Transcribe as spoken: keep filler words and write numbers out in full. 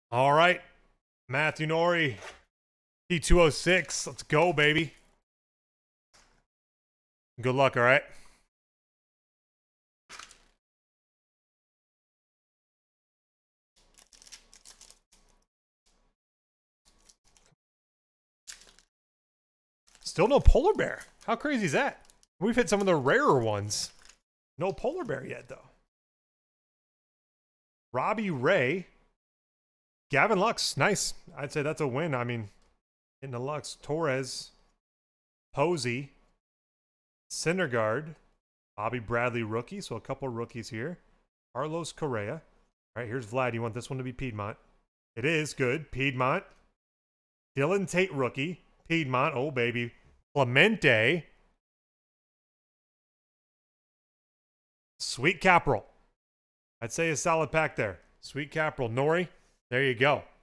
All right. Matthew Nori, T two oh six. Let's go, baby. Good luck, all right? Still no polar bear. How crazy is that? We've hit some of the rarer ones. No polar bear yet, though. Robbie Ray. Gavin Lux. Nice. I'd say that's a win. I mean, in the Lux. Torres. Posey. Syndergaard. Bobby Bradley rookie. So a couple rookies here. Carlos Correa. All right, here's Vlad. You want this one to be Piedmont? It is. Good. Piedmont. Dylan Tate rookie. Piedmont. Oh, baby. Clemente. Sweet Caprel. I'd say a solid pack there. Sweet Caprel. Nori. There you go.